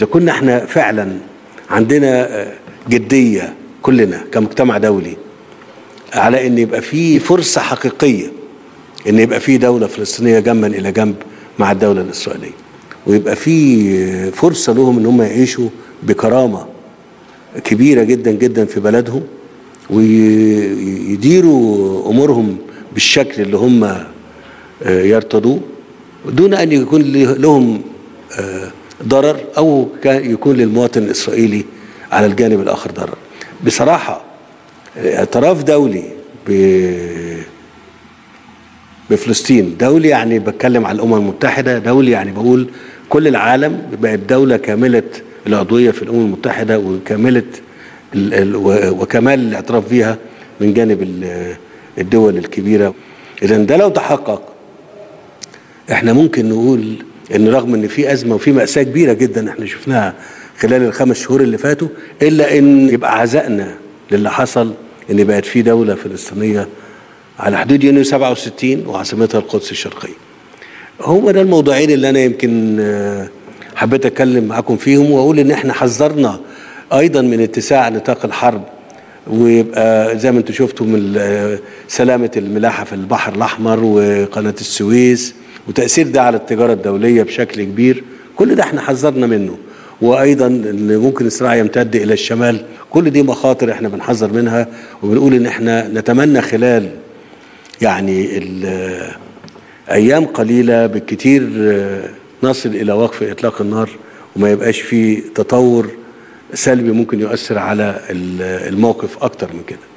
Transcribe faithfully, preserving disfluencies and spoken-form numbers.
إذا كنا احنا فعلا عندنا جدية كلنا كمجتمع دولي على ان يبقى في فرصة حقيقية ان يبقى في دولة فلسطينية جنبا الى جنب مع الدولة الاسرائيلية، ويبقى في فرصة لهم ان هم يعيشوا بكرامة كبيرة جدا جدا في بلدهم، ويديروا امورهم بالشكل اللي هم يرتضوه دون ان يكون لهم ضرر او يكون للمواطن الاسرائيلي على الجانب الاخر ضرر. بصراحة اعتراف دولي بفلسطين، دولي يعني بتكلم على الامم المتحدة، دولي يعني بقول كل العالم بقت دولة كاملة العضوية في الامم المتحدة وكاملة وكمال الاعتراف بها من جانب الدول الكبيرة. اذا ده لو تحقق احنا ممكن نقول ان رغم ان في ازمة وفي مأساة كبيرة جدا احنا شفناها خلال الخمس شهور اللي فاتوا، الا ان يبقى عزائنا للي حصل ان بقت في دولة فلسطينية على حدود يونيو سبعة وستين وعاصمتها القدس الشرقية. هم ده الموضوعين اللي انا يمكن حبيت اتكلم معاكم فيهم، واقول ان احنا حذرنا ايضا من اتساع نطاق الحرب، ويبقى زي ما انتم شفتوا من سلامة الملاحة في البحر الاحمر وقناة السويس وتأثير ده على التجارة الدولية بشكل كبير. كل ده احنا حذرنا منه، وايضا ان ممكن الصراع يمتد الى الشمال. كل دي مخاطر احنا بنحذر منها، وبنقول ان احنا نتمنى خلال يعني ايام قليلة بالكتير نصل الى وقف اطلاق النار، وما يبقاش في تطور سلبي ممكن يؤثر على الموقف اكتر من كده.